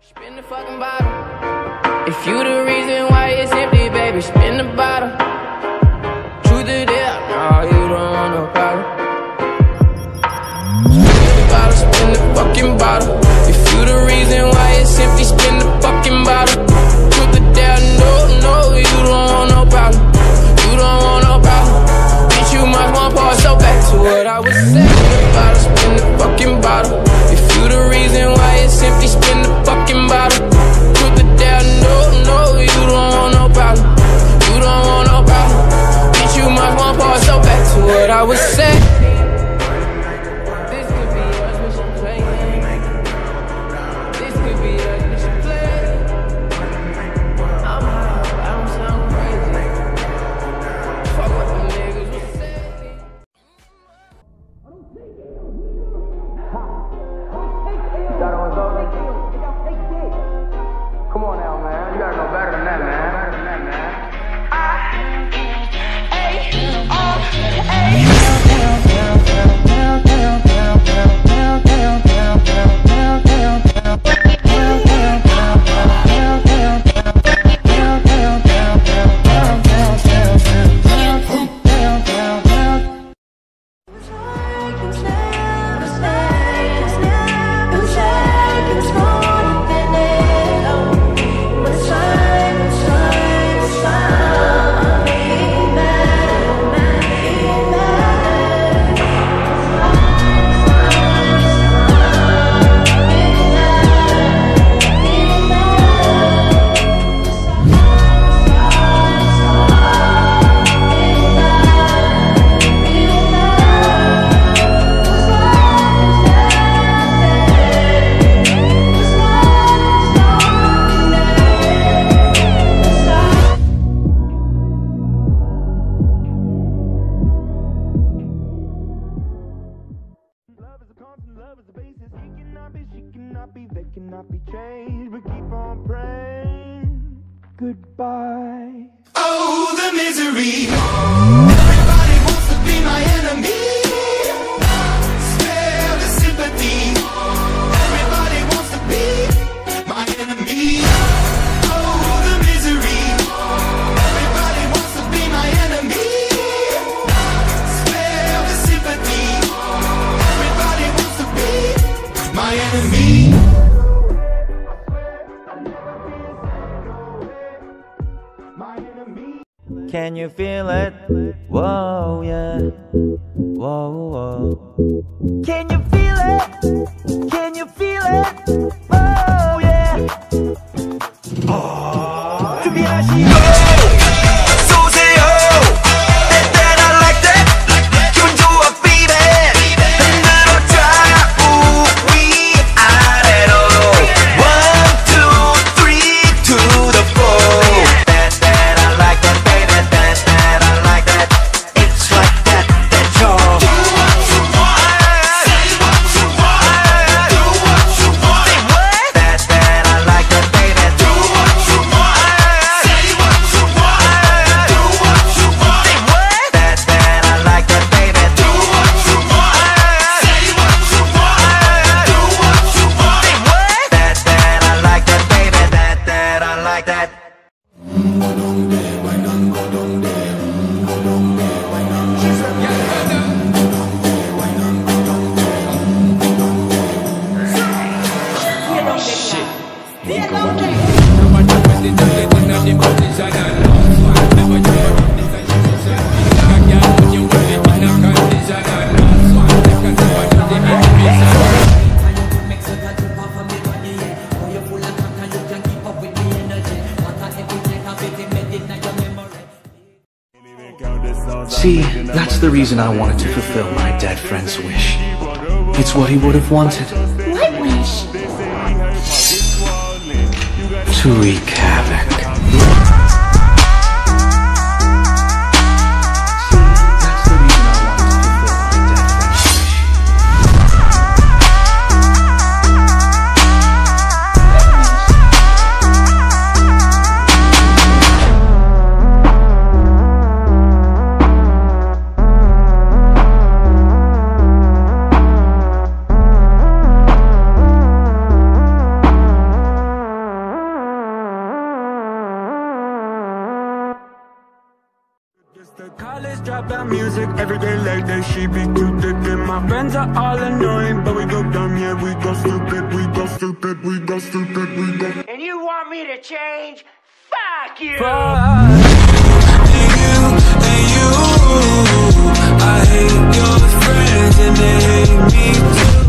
Spin the fucking bottle. If you the reason why it's empty, baby, spin the bottle. Truth is there, no, you don't want no problem. Spin the bottle, spin the fucking bottle. If you the reason why it's empty, spin the fucking bottle. Truth is there, no, no, you don't want no problem. You don't want no problem. Bitch, you must want part, so back to what I was saying. Spin the bottle, spin the fucking bottle. If you the reason why it's empty, spin the fucking bottle. Truth is there, no, no, you don't want no problem. You don't want no problem. Bitch, you must want part, so back to what I was saying. This could be us, we should play. This could be us, we should play. I'm high, I don't sound crazy. Fuck what them niggas would say. Come on now, man. You gotta know better than that, man. Love is the basis. He cannot be, she cannot be, they cannot be changed. But keep on praying. Goodbye. Oh, the misery. Everybody wants to be my enemy. Spare the sympathy. Everybody wants to be my enemy. Oh, the misery. Everybody wants to be my enemy. Spare the sympathy. Everybody wants to be my enemy. Can you feel it? Whoa, yeah. Whoa, whoa. Can you feel it? Can you feel it? Oh, yeah. Oh, 준비하시고 쏘세요. that I like that. 기분 좋아, baby. 흔들어줘 우위 아래로. 1, 2, 3 to the 4. See, that's the reason I wanted to fulfill my dead friend's wish. It's what he would have wanted. What wish? To wreak havoc. College dropout music, everyday late day, she be too thick. And my friends are all annoying, but we go dumb, yeah, we go stupid, we go stupid, we go stupid, we go. And you want me to change? Fuck you! I hate your friends and they hate me too.